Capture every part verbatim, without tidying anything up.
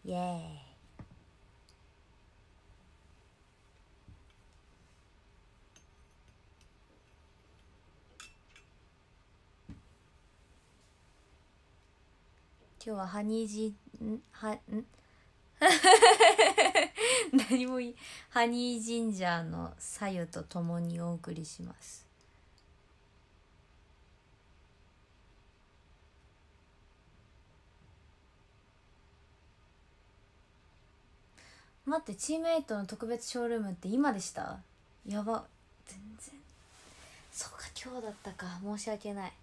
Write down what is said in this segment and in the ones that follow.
イエーイ。今日はハニージんはん何もいい。ハニージンジャーのさゆとともにお送りします。待って、チームエイトの特別ショールームって今でした？やば、全然。そうか、今日だったか。申し訳ない。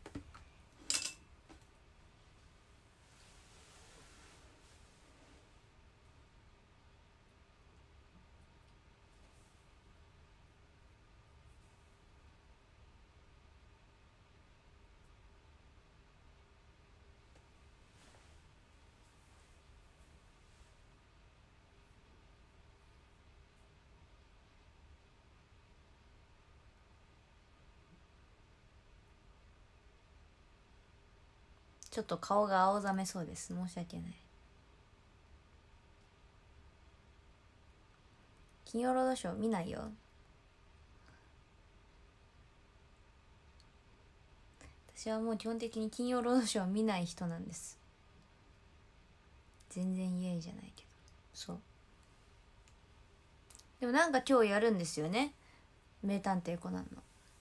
ちょっと顔が青ざめそうです。申し訳ない。金曜ロードショー見ないよ。私はもう基本的に金曜ロードショーは見ない人なんです。全然イエーイじゃないけど。そう。でもなんか今日やるんですよね、名探偵コナンの。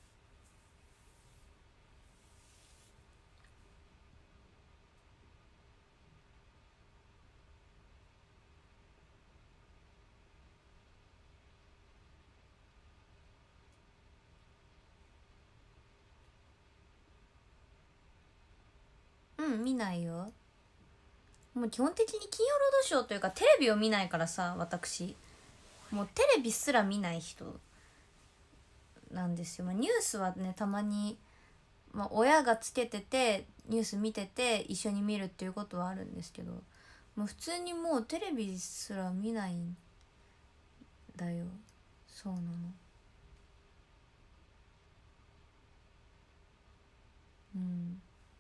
うん、見ないよ。もう基本的に金曜ロードショーというかテレビを見ないからさ、私もうテレビすら見ない人なんですよ。まあ、ニュースはねたまに、まあ、親がつけててニュース見てて一緒に見るっていうことはあるんですけど、もう普通にもうテレビすら見ないんだよ。そうなの。うん。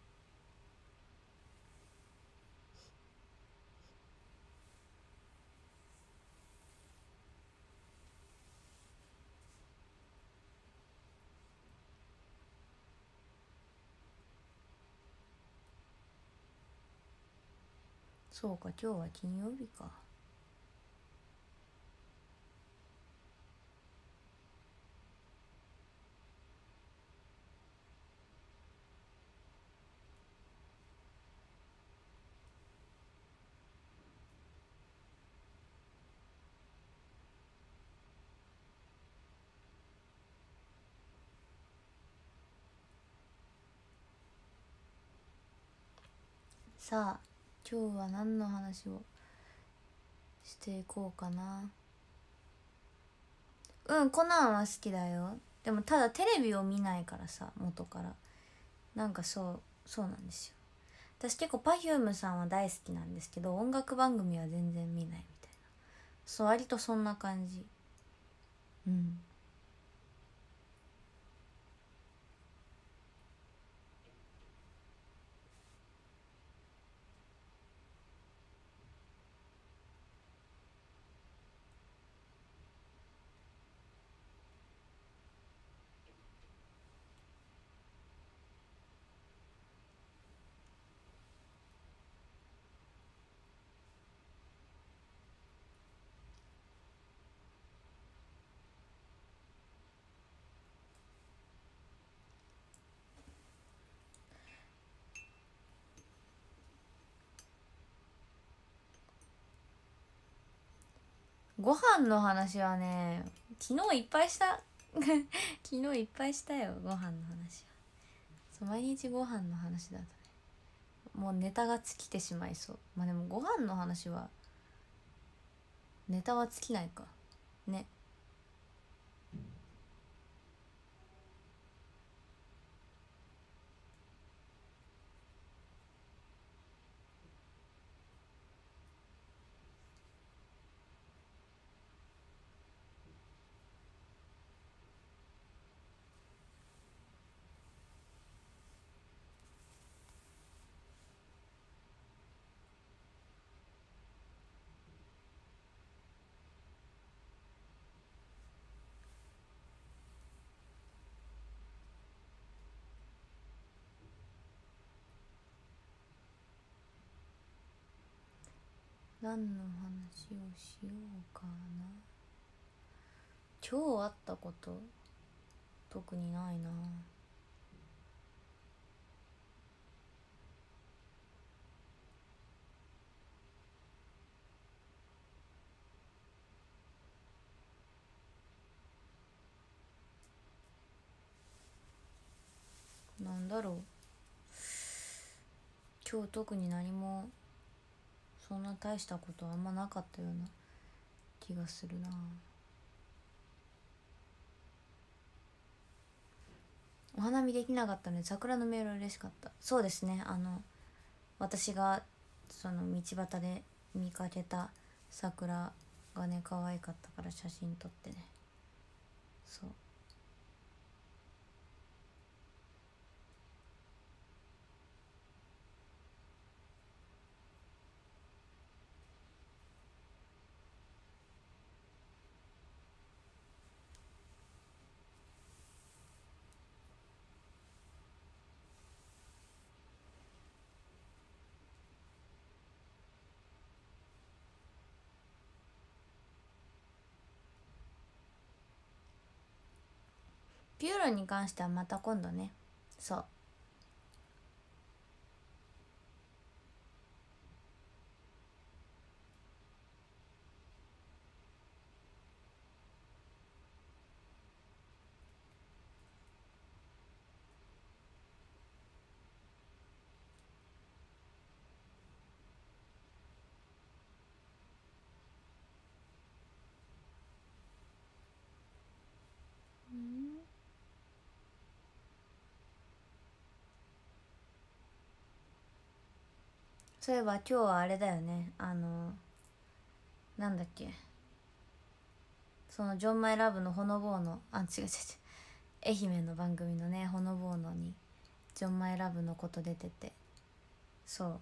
そうか、今日は金曜日か。さあ今日は何の話をしていこうかな。うん、コナンは好きだよ。でもただテレビを見ないからさ、元から。なんかそうそうなんですよ。私結構 Perfume さんは大好きなんですけど、音楽番組は全然見ないみたいな。そう、割とそんな感じ。うん。ご飯の話はね、昨日いっぱいした昨日いっぱいしたよ、ご飯の話は。そう、毎日ご飯の話だとね、もうネタが尽きてしまいそう。まあでもご飯の話はネタは尽きないかね。 何の話をしようかな。今日あったこと特にないな。なんだろう、今日特に何もそんな大したことあんまなかったような気がするな。お花見できなかったので桜のメール嬉しかった。そうですね、あの私がその道端で見かけた桜がね可愛かったから写真撮ってね。そうピューロに関してはまた今度ね。そうそういえば今日はあれだよね、あのなんだっけ、そのジョンマイラブのほのぼうの、あ違う違う違う、愛媛の番組のねほのぼうのにジョンマイラブのこと出てて、そう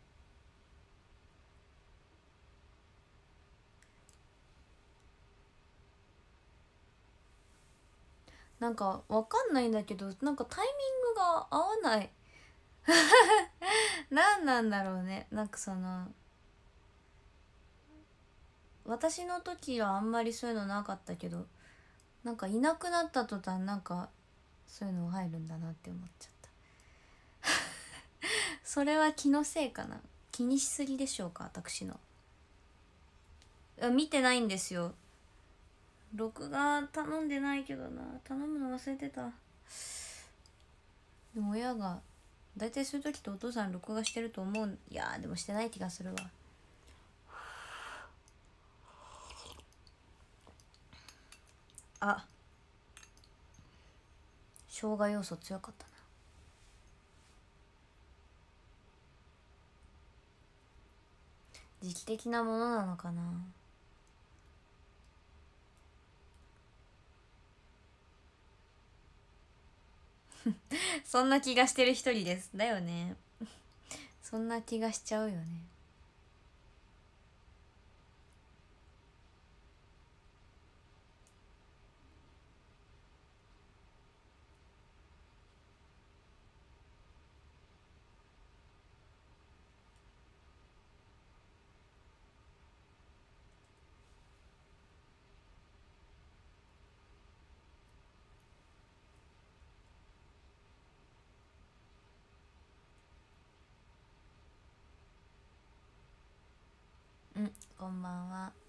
なんかわかんないんだけど、なんかタイミングが合わない何なんだろうね。なんかその私の時はあんまりそういうのなかったけど、なんかいなくなった途端なんかそういうの入るんだなって思っちゃった。それは気のせいかな。気にしすぎでしょうか私の。見てないんですよ。録画頼んでないけどな、頼むの忘れてた。でも親が大体そういう時ってお父さん録画してると思う。いやーでもしてない気がするわ。あ、生姜要素強かったな。時期的なものなのかな。そんな気がしてる一人です。だよね。そんな気がしちゃうよね。うん、こんばんは。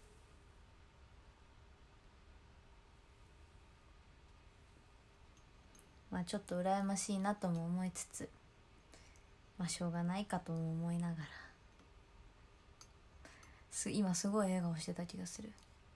まあちょっと羨ましいなとも思いつつ、まあしょうがないかとも思いながら、す今すごい笑顔してた気がする。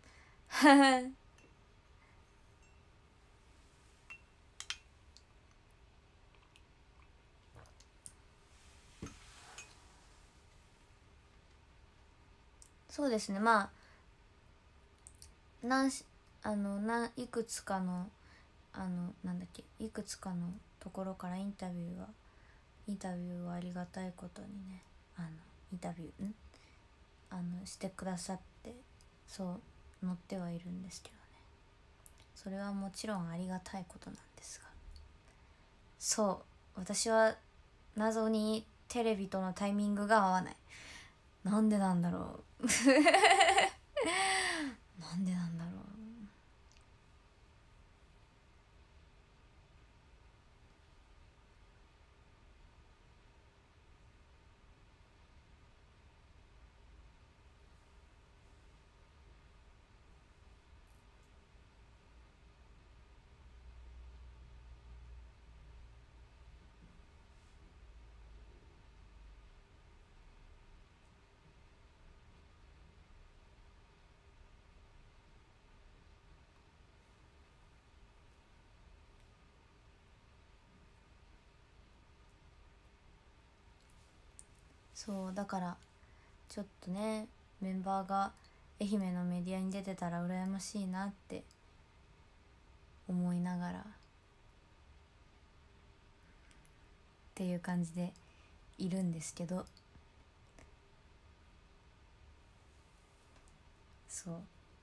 そうですね、まあなんしあのないくつかのあのなんだっけいくつかのところからインタビューはインタビューはありがたいことにね、あのインタビューんあのしてくださって、そう載ってはいるんですけどね。それはもちろんありがたいことなんですが、そう私は謎にテレビとのタイミングが合わない。 なんでなんだろうなんでなんだろう。そうだからちょっとね、メンバーが愛媛のメディアに出てたら羨ましいなって思いながらっていう感じでいるんですけど、そう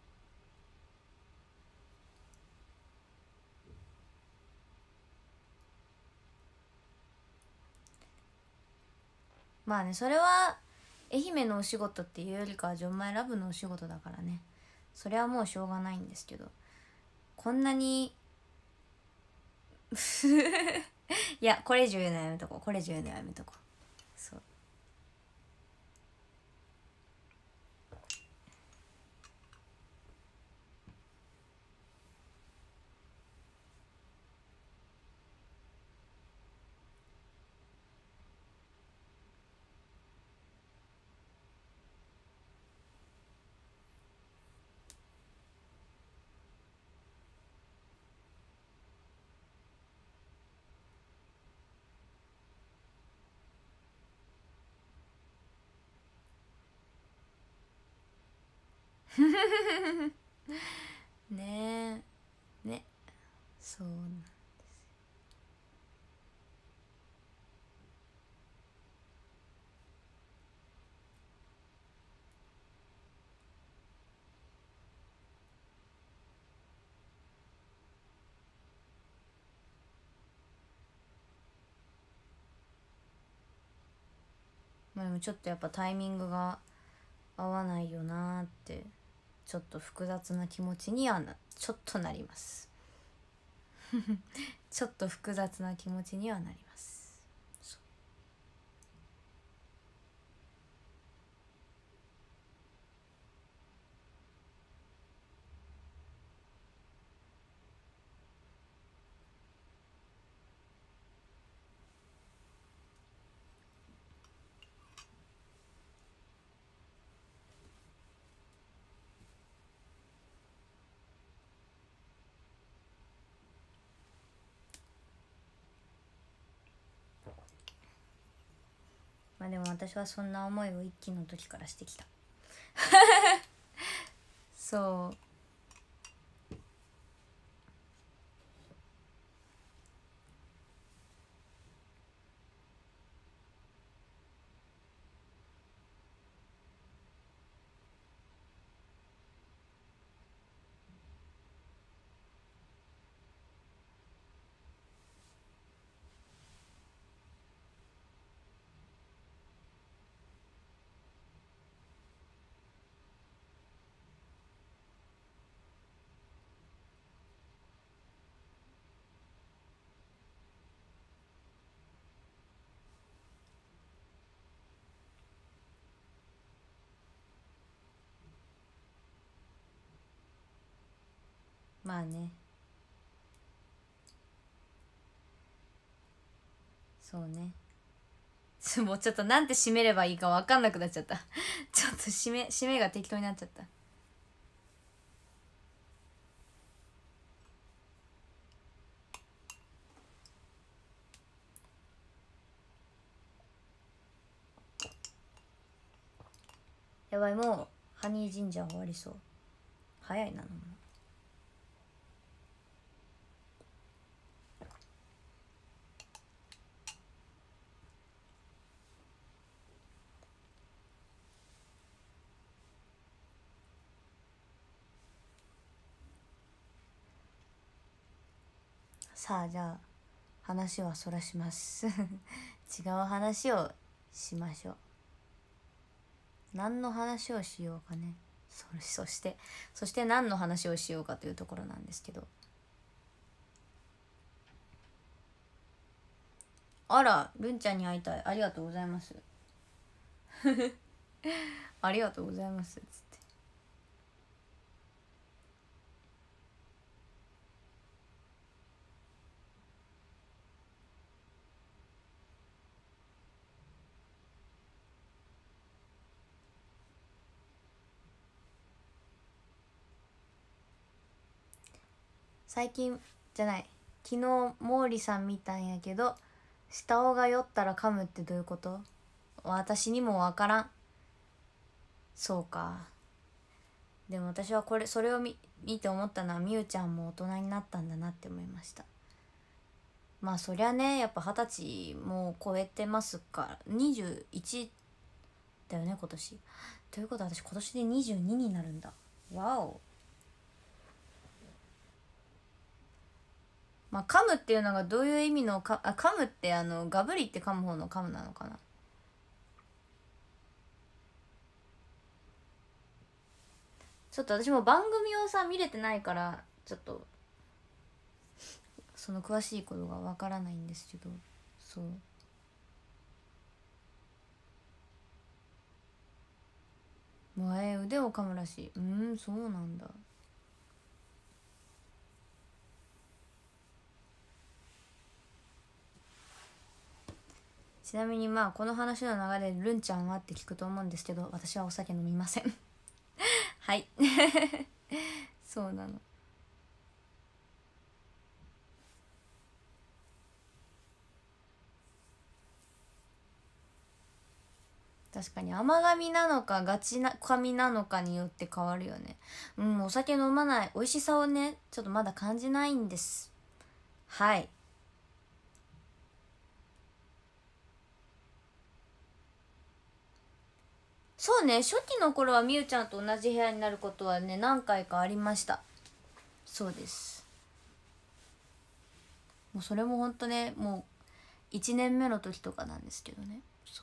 まあね、それは愛媛のお仕事っていうよりかはジョンマイラブのお仕事だからね、それはもうしょうがないんですけど、こんなにいやこれ以上言うのやめとこう、これ以上言うのやめとこう。そうねえね、そうなんです。まあでもちょっとやっぱタイミングが合わないよなーってちょっと複雑な気持ちにはなちょっとなりますちょっと複雑な気持ちにはなります。まあでも私はそんな思いを一期の時からしてきたそうまあね、そうねもうちょっとなんて締めればいいか分かんなくなっちゃったちょっと締め締めが適当になっちゃった。やばい、もうハニージンジャー終わりそう。早いなの。さあじゃあ話はそらします違う話をしましょう。 何の話をしようかね。そそしてそして何の話をしようかというところなんですけど、あらるんちゃんに会いたい、ありがとうございますありがとうございますつって。最近じゃない、昨日毛利さん見たんやけど、下尾が酔ったら噛むってどういうこと？私にもわからん。そうか。でも私はこれそれを見見て思ったのは、みゆちゃんも大人になったんだなって思いました。まあそりゃね、やっぱ二十歳もう超えてますから、にじゅういちだよね今年。ということは私今年でにじゅうにになるんだ。わお。まあ噛むっていうのがどういう意味のか、あ、噛むってあのガブリって噛む方の噛むなのかな。ちょっと私も番組をさ見れてないから、ちょっとその詳しいことがわからないんですけど、そう。もうえー、腕を噛むらしい。うーん、そうなんだ。ちなみにまあこの話の流れでるんちゃんはって聞くと思うんですけど、私はお酒飲みませんはいそうなの。確かに甘噛みなのかガチな噛みなのかによって変わるよね。うん、お酒飲まない美味しさをねちょっとまだ感じないんです。はい。そうね、初期の頃はみゆちゃんと同じ部屋になることはね何回かありました。そうです。もうそれもほんとね、もういちねんめの時とかなんですけどね。そう。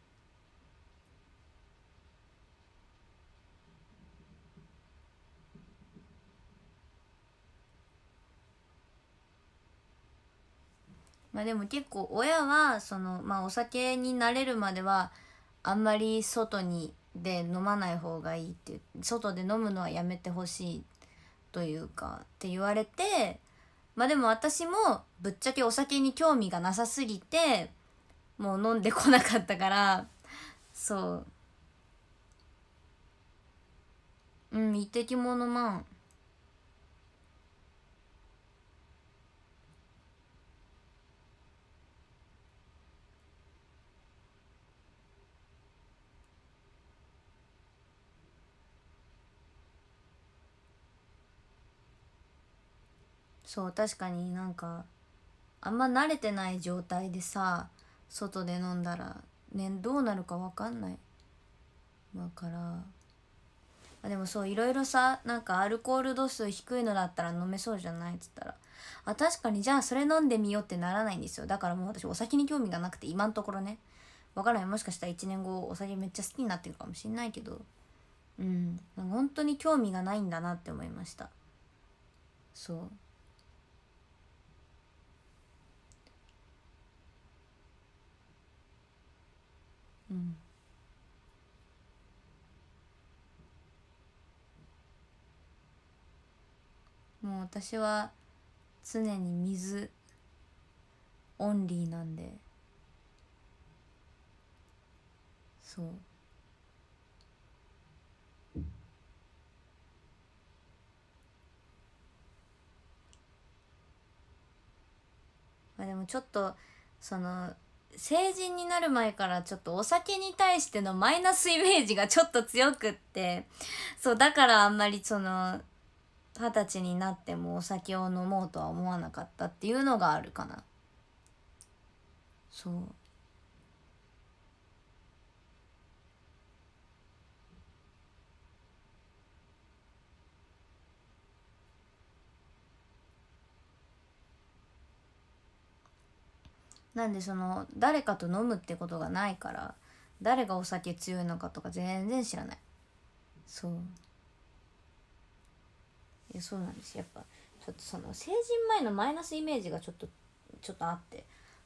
まあでも結構親はそのまあお酒に慣れるまではあんまり外にで飲まない方がいいって、外で飲むのはやめてほしいというかって言われて、まあでも私もぶっちゃけお酒に興味がなさすぎてもう飲んでこなかったから、そう、うん、一滴も飲まん。そう、確かになんかあんま慣れてない状態でさ外で飲んだらねどうなるか分かんない。だからあでもそういろいろさ、なんかアルコール度数低いのだったら飲めそうじゃないっつったら、あ確かにじゃあそれ飲んでみようってならないんですよ。だからもう私お酒に興味がなくて今のところね、分からない、もしかしたらいちねんごお酒めっちゃ好きになってるかもしんないけど、うん本当に興味がないんだなって思いました。そう。うんもう私は常に水オンリーなんで、そう。まあでもちょっとその成人になる前からちょっとお酒に対してのマイナスイメージがちょっと強くって、そうだからあんまりその二十歳になってもお酒を飲もうとは思わなかったっていうのがあるかな。そう。なんでその誰かと飲むってことがないから、 誰がお酒強いのかとか全然知らない。そう、いやそうなんです。やっぱちょっとその成人前のマイナスイメージがちょっとちょっとあって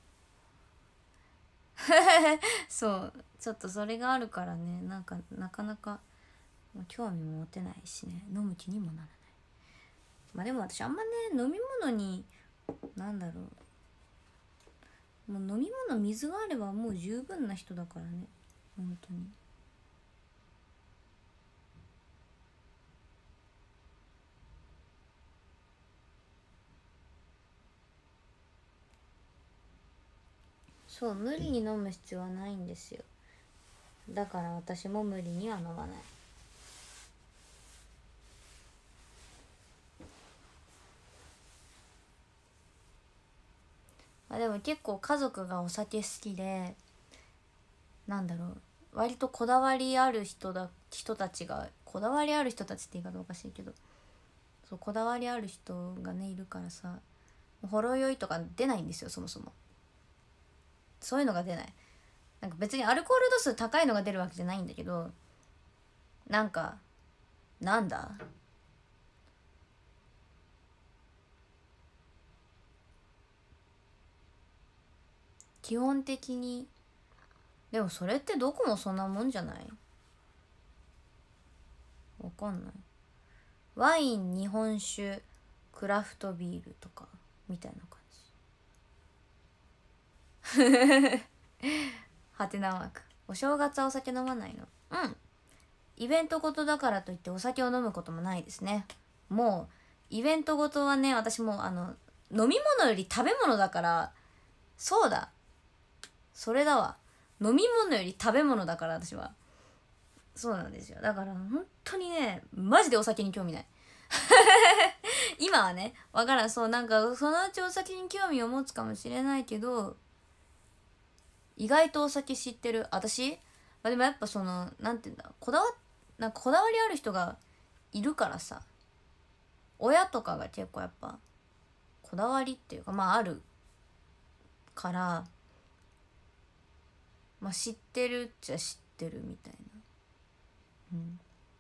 そうちょっとそれがあるからね、なんかなかなか興味も持てないしね、飲む気にもならない。まあでも私あんまね飲み物になんだろう、もう飲み物水があればもう十分な人だからね、本当に。そう、無理に飲む必要はないんですよ。だから私も無理には飲まない。まあ、でも結構家族がお酒好きで、なんだろう、割とこだわりある人だ人たちがこだわりある人たちって言い方おかしいけど、そうこだわりある人がねいるからさ、ほろ酔いとか出ないんですよ、そもそも。そういうのが出ない。なんか別にアルコール度数高いのが出るわけじゃないんだけど、なんかなんだ基本的に。でもそれってどこもそんなもんじゃない？わかんない。ワイン、日本酒、クラフトビールとかみたいな感じ。はてなマーク。お正月はお酒飲まないの？うん。イベントごとだからといってお酒を飲むこともないですね。もうイベントごとはね、私もあの飲み物より食べ物だから。そうだ、それだわ。飲み物より食べ物だから私は。そうなんですよ。だから本当にね、マジでお酒に興味ない今はね、わからん。そう、なんかそのうちお酒に興味を持つかもしれないけど、意外とお酒知ってる私。まあ、でもやっぱそのなんていうんだ、こだわなんかこだわりある人がいるからさ、親とかが結構やっぱこだわりっていうかまああるから、まあ知ってるっちゃ知ってるみたいな。うん。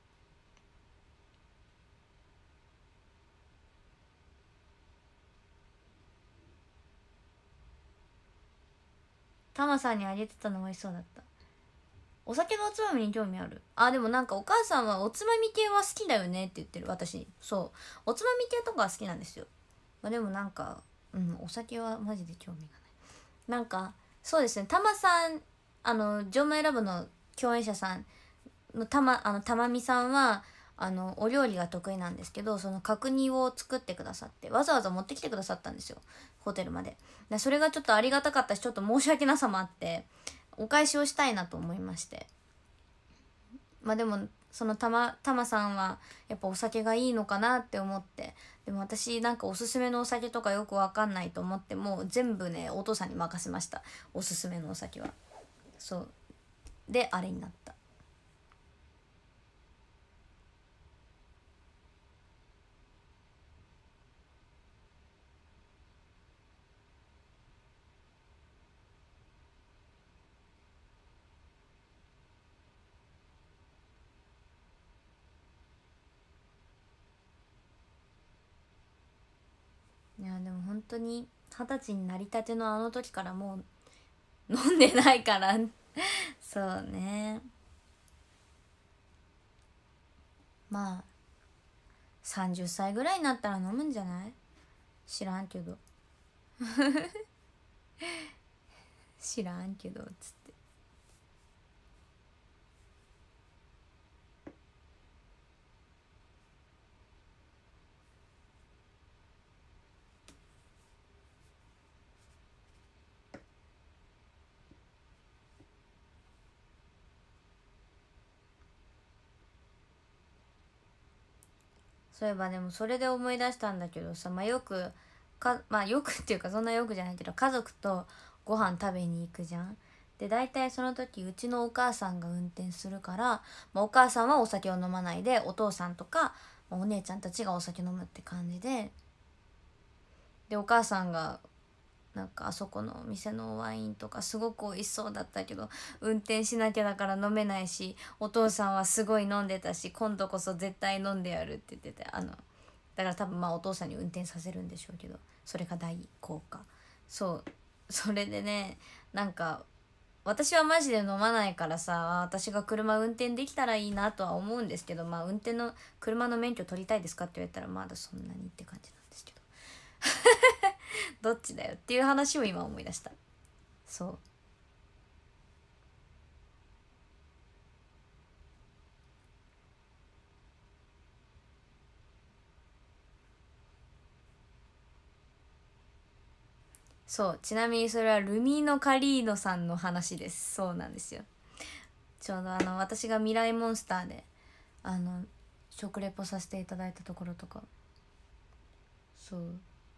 タマさんにあげてたの美味しそうだった。お酒のおつまみに興味ある？あ、でもなんかお母さんはおつまみ系は好きだよねって言ってる。私そうおつまみ系とかは好きなんですよ。まあ、でもなんかうんお酒はマジで興味がない。なんかそうですね、タマさん、あのジョーマイラブの共演者さんのたまあのたまみさんはあのお料理が得意なんですけど、その角煮を作ってくださって、わざわざ持ってきてくださったんですよ、ホテルまで。でそれがちょっとありがたかったし、ちょっと申し訳なさもあってお返しをしたいなと思いまして。まあでもそのたまたまさんはやっぱお酒がいいのかなって思って、でも私なんかおすすめのお酒とかよくわかんないと思って、もう全部ねお父さんに任せました、おすすめのお酒は。そうであれになった。いやでも本当に二十歳になりたてのあの時からもう飲んでないからそうね。まあさんじゅっさいぐらいになったら飲むんじゃない？知らんけど知らんけどつって。そういえばでもそれで思い出したんだけどさ、まあよくかまあよくっていうかそんなよくじゃないけど、家族とご飯食べに行くじゃん。で大体その時うちのお母さんが運転するから、まあ、お母さんはお酒を飲まないで、お父さんとかお姉ちゃんたちがお酒飲むって感じで、でお母さんがなんかあそこのお店のワインとかすごく美味しそうだったけど運転しなきゃだから飲めないし、お父さんはすごい飲んでたし今度こそ絶対飲んでやるって言ってて、あのだから多分まあお父さんに運転させるんでしょうけど、それが大効果。そうそれでね、なんか私はマジで飲まないからさ、私が車運転できたらいいなとは思うんですけど、まあ運転の車の免許取りたいですかって言われたらまだそんなにって感じなんですけどどっちだよっていう話を今思い出した。そうそう、ちなみにそれはルミーノ・カリーノさんの話です。そうなんですよ。ちょうどあの私が未来モンスターであの食レポさせていただいたところとか、そう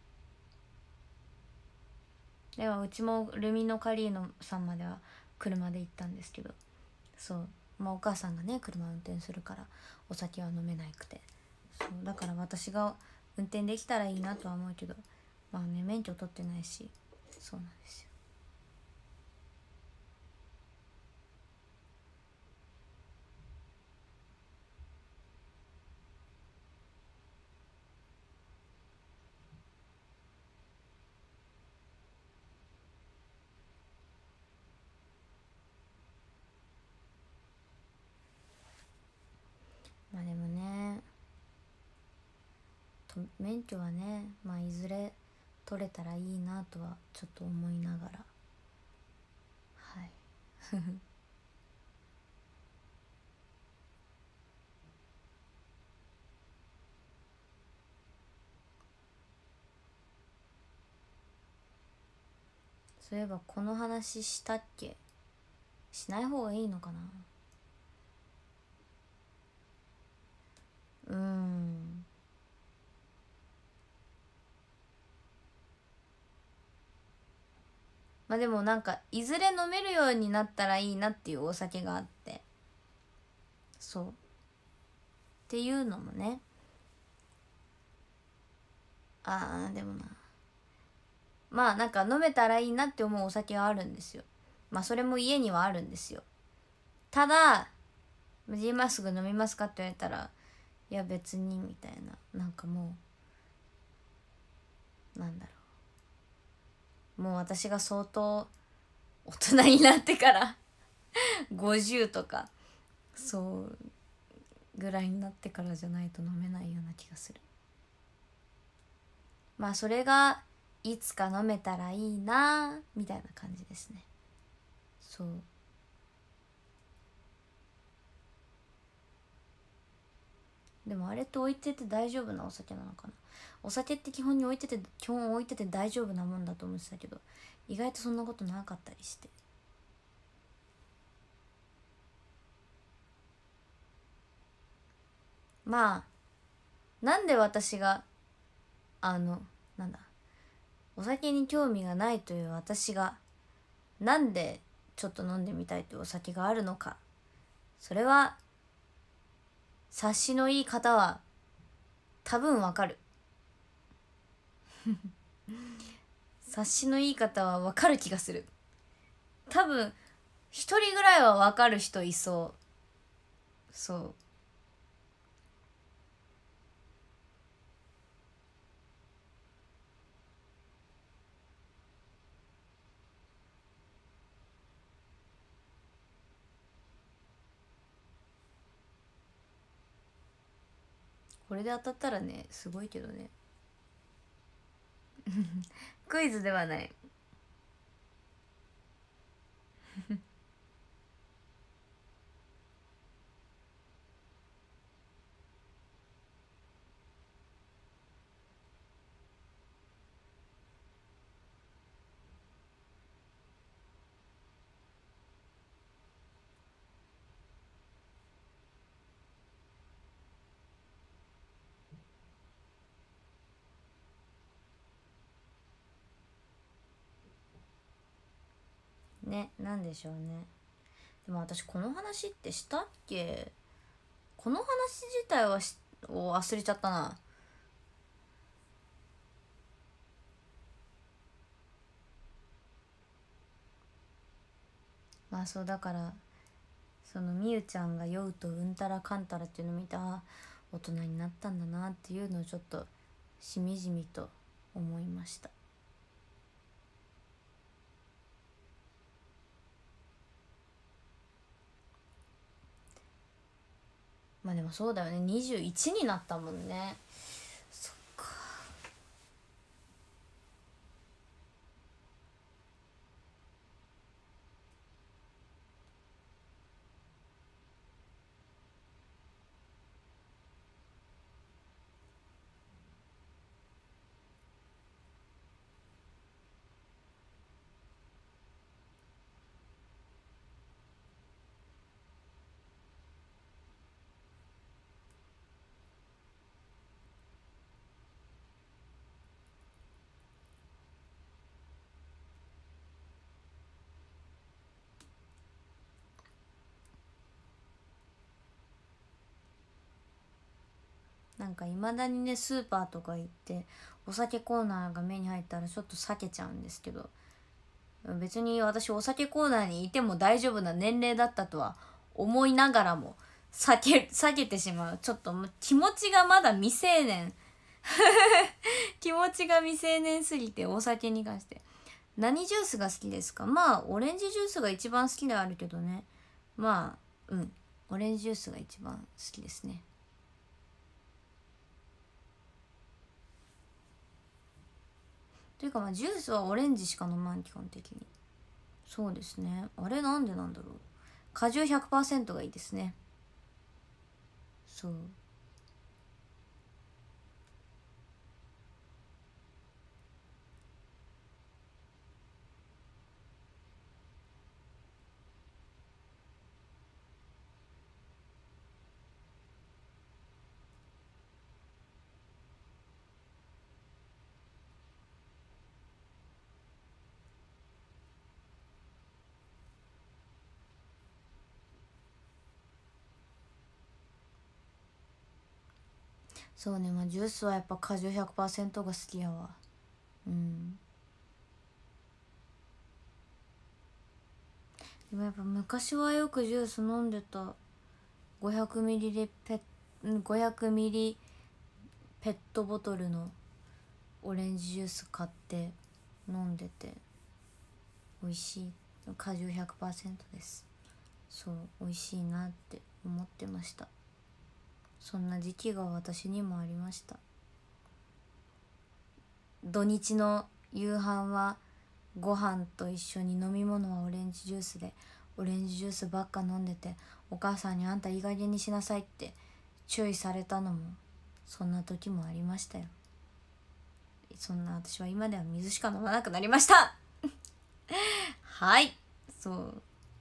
ではうちもルミノカリーノさんまでは車で行ったんですけど、そうまあお母さんがね車運転するからお酒は飲めなくて、そうだから私が運転できたらいいなとは思うけど、まあね免許取ってないし、そうなんですよ。まあでもね、と免許はね、まあいずれ取れたらいいなとはちょっと思いながら、はいそういえばこの話したっけ？しない方がいいのかな。うーんまあでもなんかいずれ飲めるようになったらいいなっていうお酒があって、そうっていうのもね、あーでもな、まあなんか飲めたらいいなって思うお酒はあるんですよ。まあそれも家にはあるんですよ。ただ G マスク飲みますかって言われたら、いや別にみたいな、なんかもうなんだろう、もう私が相当大人になってからごじゅうとかそうぐらいになってからじゃないと飲めないような気がする。まあそれがいつか飲めたらいいなみたいな感じですね。そうでもあれって置いてて大丈夫なお酒なのかな。お酒って基本に置いてて基本置いてて大丈夫なもんだと思ってたけど、意外とそんなことなかったりして、まあなんで私があのなんだお酒に興味がないという私がなんでちょっと飲んでみたいというお酒があるのか、それは察しのいい方は多分わかる察しのいい方はわかる気がする。多分一人ぐらいはわかる人いそう。そうこれで当たったらねすごいけどねクイズではない。ね、なんでしょうね。でも私この話ってしたっけ？この話自体はしを忘れちゃったな。 まあそうだから、そのみゆちゃんが酔うとうんたらかんたらっていうのを見て、あ大人になったんだなっていうのをちょっとしみじみと思いました。まあでもそうだよね、にじゅういちになったもんね。そっか。なんかいまだにね、スーパーとか行ってお酒コーナーが目に入ったらちょっと避けちゃうんですけど、別に私お酒コーナーにいても大丈夫な年齢だったとは思いながらも避け避けてしまう。ちょっともう気持ちがまだ未成年気持ちが未成年すぎて、お酒に関して。何ジュースが好きですか？まあオレンジジュースが一番好きではあるけどね。まあうんオレンジジュースが一番好きですね。というかまあジュースはオレンジしか飲まん、基本的に。そうですね。あれなんでなんだろう。果汁 ひゃくパーセント がいいですね。そう。そうね、まあジュースはやっぱ果汁 ひゃくパーセント が好きやわ。うん。でもやっぱ昔はよくジュース飲んでた。ごひゃくミリリペごひゃくミリペットボトルのオレンジジュース買って飲んでて美味しい。果汁 ひゃくパーセント です。そう美味しいなって思ってました。そんな時期が私にもありました。土日の夕飯はご飯と一緒に、飲み物はオレンジジュースで、オレンジジュースばっか飲んでて、お母さんにあんたいい加減にしなさいって注意されたのもそんな時もありましたよ。そんな私は今では水しか飲まなくなりましたはい。そう。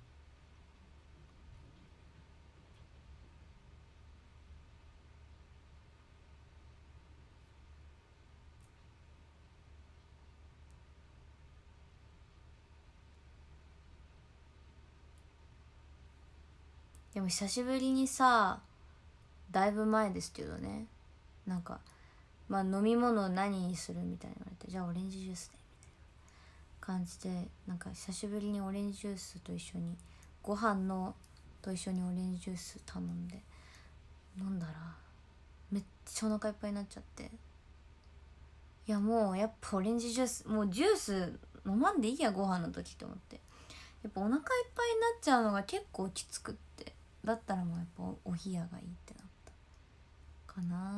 でも久しぶりにさ、だいぶ前ですけどね、なんかまあ飲み物何にするみたいに言われて、じゃあオレンジジュースでみたいな感じで、なんか久しぶりにオレンジジュースと一緒に、ご飯のと一緒にオレンジジュース頼んで飲んだらめっちゃお腹いっぱいになっちゃって、いやもうやっぱオレンジジュース、もうジュース飲まんでいいやご飯の時と思って、やっぱお腹いっぱいになっちゃうのが結構きつくって、だったらもうやっぱお冷やがいいってなったかな。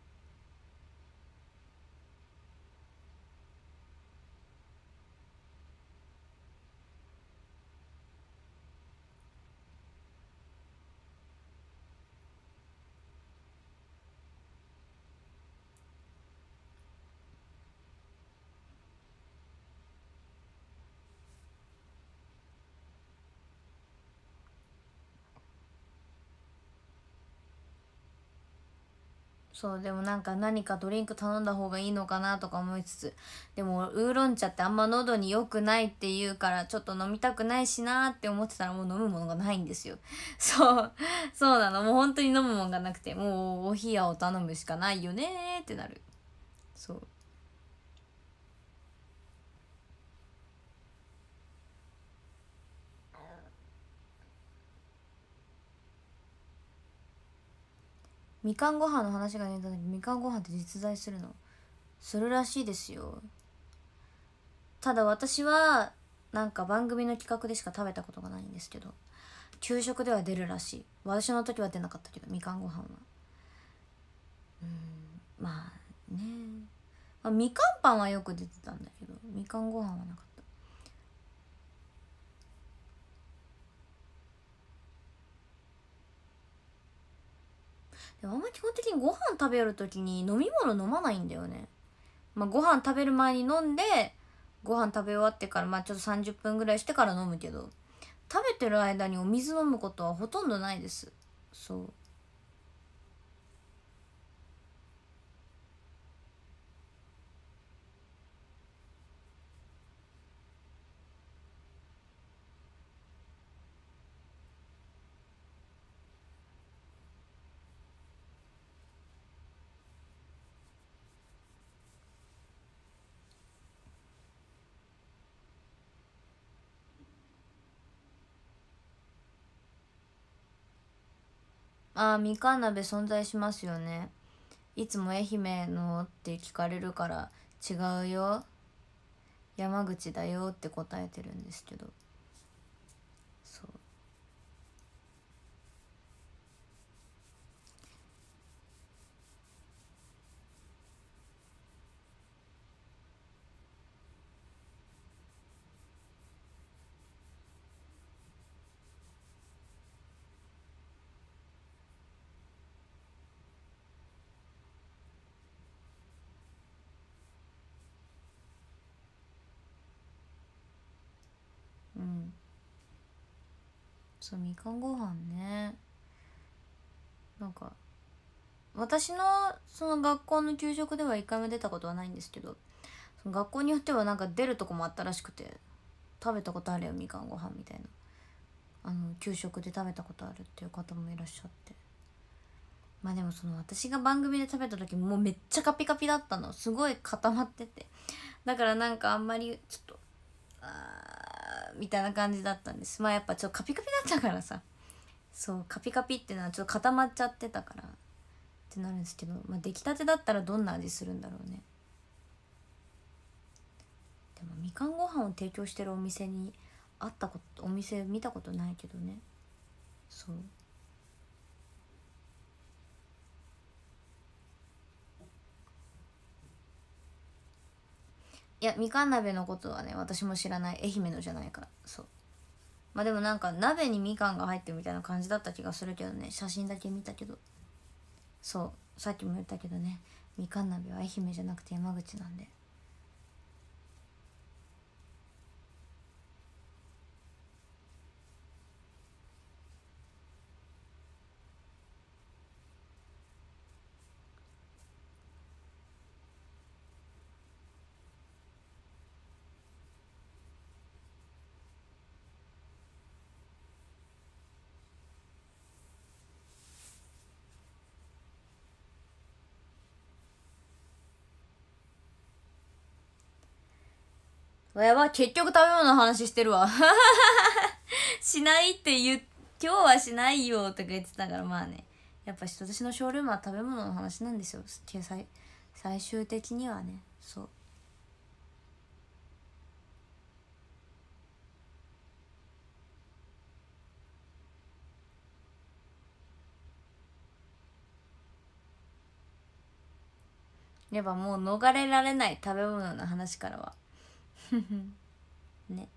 そうでもなんか何かドリンク頼んだ方がいいのかなとか思いつつ、でもウーロン茶ってあんま喉に良くないっていうからちょっと飲みたくないしなーって思ってたら、もう飲むものがないんですよ。そうそうなの、もう本当に飲むもんがなくて、もうお冷やを頼むしかないよねーってなる。そう。 みかんご飯の話が出た時、みかんご飯って実在するの？するらしいですよ。ただ私はなんか番組の企画でしか食べたことがないんですけど、給食では出るらしい。私の時は出なかったけど、みかんご飯は。うん、まあね、まあ、みかんパンはよく出てたんだけど、みかんご飯はなかった。でもあんま基本的にご飯食べる時に飲み物飲まないんだよね。まあ、ご飯食べる前に飲んで、ご飯食べ終わってからまあちょっとさんじゅっぷんぐらいしてから飲むけど、食べてる間にお水飲むことはほとんどないです。そう。あー、みかん鍋存在しますよね。いつも愛媛のって聞かれるから、違うよ、山口だよって答えてるんですけど。そう。うん。そう、みかんご飯ね。なんか私のその学校の給食では一回も出たことはないんですけど、その学校によってはなんか出るとこもあったらしくて、食べたことあるよみかんご飯みたいな、あの給食で食べたことあるっていう方もいらっしゃって。まあでもその私が番組で食べた時もうめっちゃカピカピだったの。すごい固まってて、だからなんかあんまりちょっとあーみたいな感じだったんです。まあやっぱちょっとカピカピだったからさ、そう、カピカピっていうのはちょっと固まっちゃってたからってなるんですけど、まあ出来たてだったらどんな味するんだろうね。でもみかんご飯を提供してるお店に会ったこと、お店見たことないけどね。そう。いや、みかん鍋のことはね私も知らない。愛媛のじゃないから。そう。まあでもなんか鍋にみかんが入ってるみたいな感じだった気がするけどね、写真だけ見たけど。そう、さっきも言ったけどね、みかん鍋は愛媛じゃなくて山口なんで。わやば、結局食べ物の話してるわしないって言う、今日はしないよとか言ってたから、まあね、やっぱ私のショールームは食べ物の話なんですよ、最最終的にはね。そう。やっぱもう逃れられない食べ物の話からはね。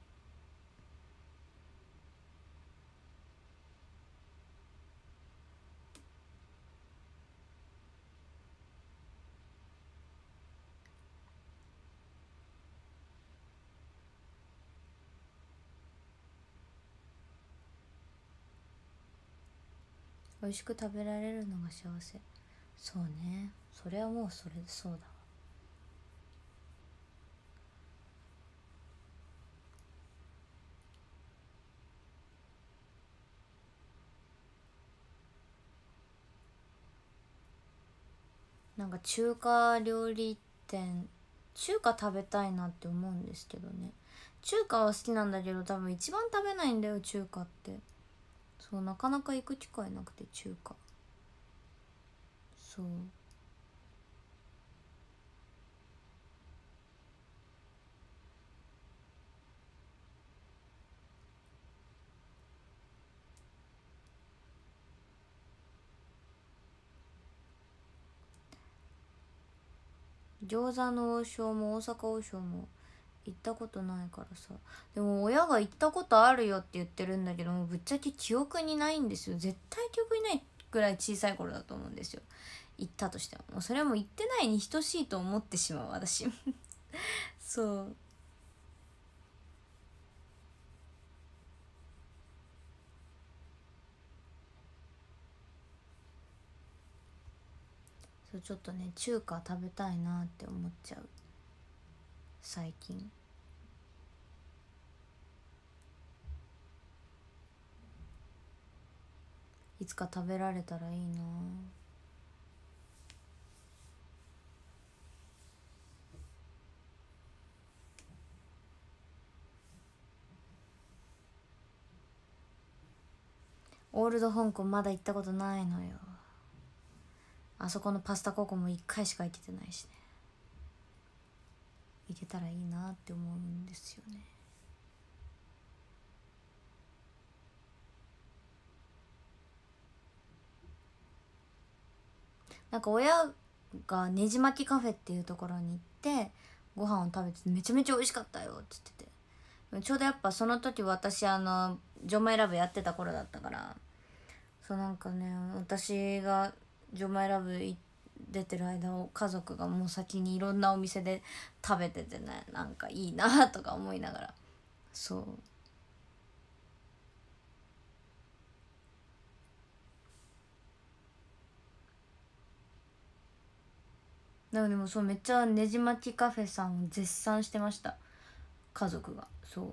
美味しく食べられるのが幸せ。そうね、それはもうそれでそうだわ。なんか中華料理店、中華食べたいなって思うんですけどね。中華は好きなんだけど多分一番食べないんだよ中華って。そう、なかなか行く機会なくて中華。 そう。餃子の王将も大阪王将も行ったことないからさ。でも親が行ったことあるよって言ってるんだけども、ぶっちゃけ記憶にないんですよ。絶対記憶にないぐらい小さい頃だと思うんですよ、行ったとしても。もうそれはもう行ってないに等しいと思ってしまう私そうそう、ちょっとね中華食べたいなって思っちゃう最近。いつか食べられたらいいな。オールド香港まだ行ったことないのよ。あそこのパスタココもいっかいしか行けてないしね。行けたらいいなって思うんですよね。なんか親がねじ巻きカフェっていうところに行ってご飯を食べてめちゃめちゃ美味しかったよって言ってて、ちょうどやっぱその時私あのジョマイラブやってた頃だったから、そうなんかね、私がジョマイラブ出てる間を家族がもう先にいろんなお店で食べててね、なんかいいなとか思いながら。そうだからでもそう、めっちゃねじ巻きカフェさんを絶賛してました家族が。そう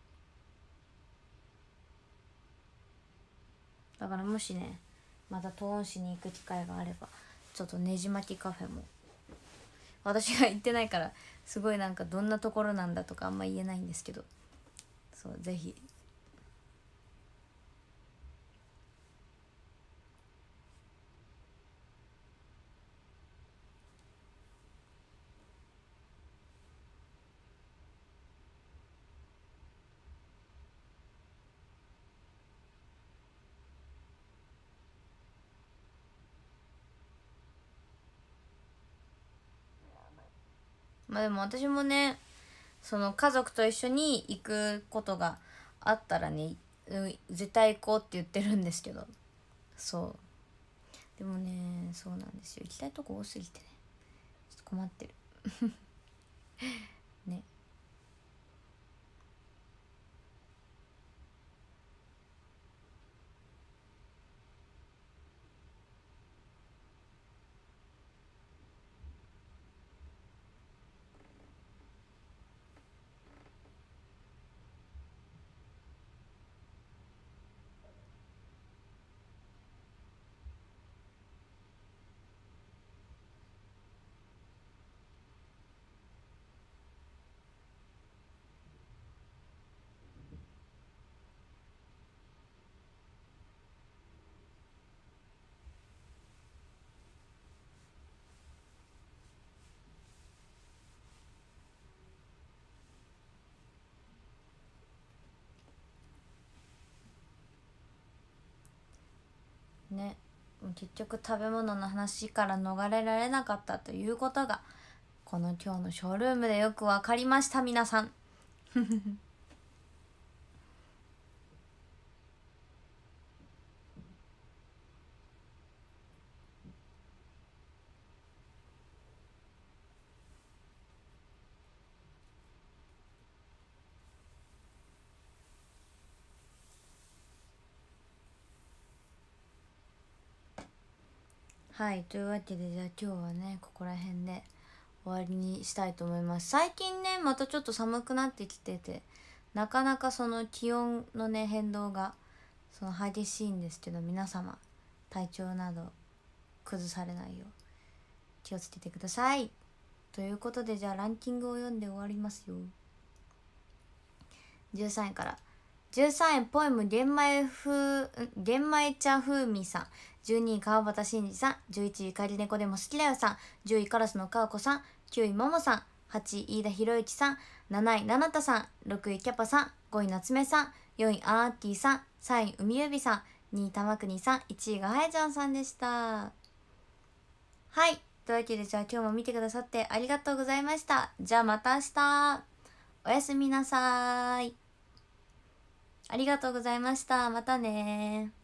だからもしねまた東温市に行く機会があれば、ちょっとねじ巻きカフェも、私が行ってないからすごいなんかどんなところなんだとかあんま言えないんですけど、そうぜひ。まあでも私もね、その家族と一緒に行くことがあったらね、うん、絶対行こうって言ってるんですけど、そうでもね、そうなんですよ、行きたいとこ多すぎてね、ちょっと困ってるね。ね、結局食べ物の話から逃れられなかったということがこの今日のショールームでよく分かりました、皆さんはい、というわけでじゃあ今日はねここら辺で終わりにしたいと思います。最近ねまたちょっと寒くなってきてて、なかなかその気温のね変動がその激しいんですけど、皆様体調など崩されないよう気をつけてください。ということでじゃあランキングを読んで終わりますよ。じゅうさんいからじゅうさんいポエム玄米風玄米茶風味さん、じゅうにい川端慎二さん、じゅういちいゆかり猫でも好きだよさん、じゅういカラスのかわこさん、きゅういももさん、はちい飯田博之さん、なないななたさん、ろくいキャパさん、ごい夏目さん、よんいアーティさん、さんい海指さん、にい玉国さん、いちいがはやちゃんさんでした。はい、というわけでじゃあ今日も見てくださってありがとうございました。じゃあまた明日、おやすみなさーい。ありがとうございました。またねー。